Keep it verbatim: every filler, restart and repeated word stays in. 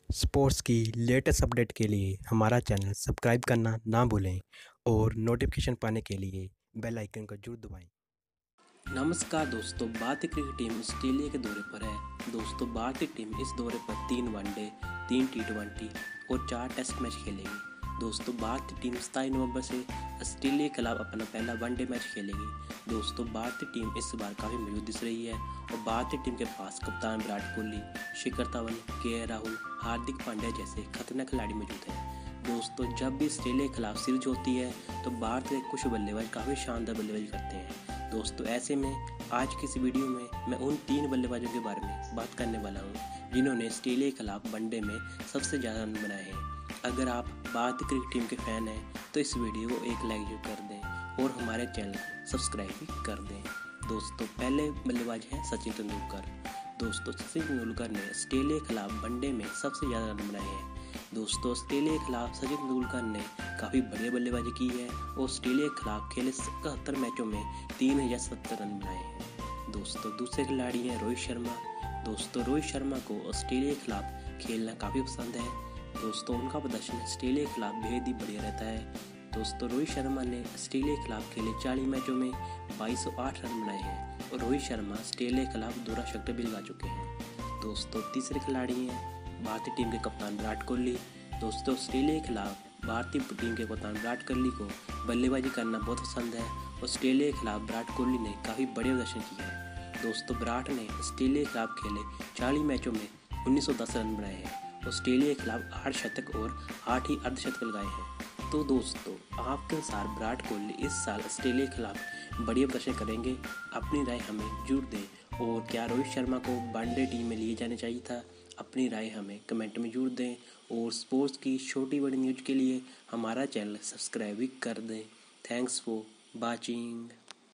Sports की latest update के लिए हमारा चैनल सब्सक्राइब करना ना भूलें और नोटिफिकेशन पाने के लिए बेल आइकन को जरूर दबाएं। नमस्कार दोस्तों, भारतीय क्रिकेट टीम ऑस्ट्रेलिया के दौरे पर है। दोस्तों, भारतीय टीम इस दौरे पर तीन वनडे, तीन टी ट्वेंटी और चार टेस्ट मैच खेलेगी। दोस्तों, भारतीय टीम सताईस नवंबर से ऑस्ट्रेलिया के खिलाफ अपना पहला वनडे मैच खेलेगी। दोस्तों, भारतीय टीम इस बार काफ़ी मजबूत दिख रही है और भारतीय टीम के पास कप्तान विराट कोहली, शिखर धवन, के राहुल, हार्दिक पांड्या जैसे खतरनाक खिलाड़ी मौजूद हैं। दोस्तों, जब भी ऑस्ट्रेलिया के खिलाफ सीरीज होती है तो भारत के कुछ बल्लेबाज काफ़ी शानदार बल्लेबाजी करते हैं। दोस्तों, ऐसे में आज की इस वीडियो में मैं उन तीन बल्लेबाजों के बारे में बात करने वाला हूं जिन्होंने ऑस्ट्रेलिया के खिलाफ वनडे में सबसे ज़्यादा रन बनाए हैं। अगर आप भारतीय क्रिकेट टीम के फैन हैं तो इस वीडियो को एक लाइक जरूर कर दें और हमारे चैनल को सब्सक्राइब भी कर दें। दोस्तों, पहले बल्लेबाज हैं सचिन तेंदुलकर। दोस्तों, सचिन तेंदुलकर ने ऑस्ट्रेलिया के खिलाफ वनडे में सबसे ज़्यादा रन बनाए हैं। दोस्तों, ऑस्ट्रेलिया के खिलाफ सचिन तेंदुलकर ने काफ़ी बढ़िया बल्लेबाजी की है और ऑस्ट्रेलिया के खिलाफ खेले इकहत्तर मैचों में तीन हज़ार सत्तर रन बनाए हैं। दोस्तों, दूसरे खिलाड़ी हैं रोहित शर्मा। दोस्तों, रोहित शर्मा को ऑस्ट्रेलिया के खिलाफ खेलना काफ़ी पसंद है। दोस्तों, उनका प्रदर्शन ऑस्ट्रेलिया के खिलाफ बेहद ही बढ़िया रहता है। दोस्तों, रोहित शर्मा ने ऑस्ट्रेलिया के खिलाफ खेले चालीस मैचों में बाईस सौ आठ रन बनाए हैं और रोहित शर्मा ऑस्ट्रेलिया के खिलाफ दोहरा शतक भी लगा चुके हैं। दोस्तों, तीसरे खिलाड़ी हैं भारतीय टीम के कप्तान विराट कोहली। दोस्तों, ऑस्ट्रेलिया के खिलाफ भारतीय टीम के कप्तान विराट कोहली को बल्लेबाजी करना बहुत पसंद है। ऑस्ट्रेलिया के खिलाफ विराट कोहली ने काफ़ी बढ़िया प्रदर्शन किया है। दोस्तों, विराट ने ऑस्ट्रेलिया के खिलाफ खेले चालीस मैचों में उन्नीस सौ दस रन बनाए हैं। ऑस्ट्रेलिया के खिलाफ आठ शतक और आठ ही अर्धशतक लगाए हैं। तो दोस्तों, आपके अनुसार विराट कोहली इस साल ऑस्ट्रेलिया के खिलाफ बढ़िया प्रदर्शन करेंगे? अपनी राय हमें जरूर दें। और क्या रोहित शर्मा को वनडे टीम में लिए जाना चाहिए था? अपनी राय हमें कमेंट में जरूर दें और स्पोर्ट्स की छोटी बड़ी न्यूज़ के लिए हमारा चैनल सब्सक्राइब भी कर दें। Thanks for watching.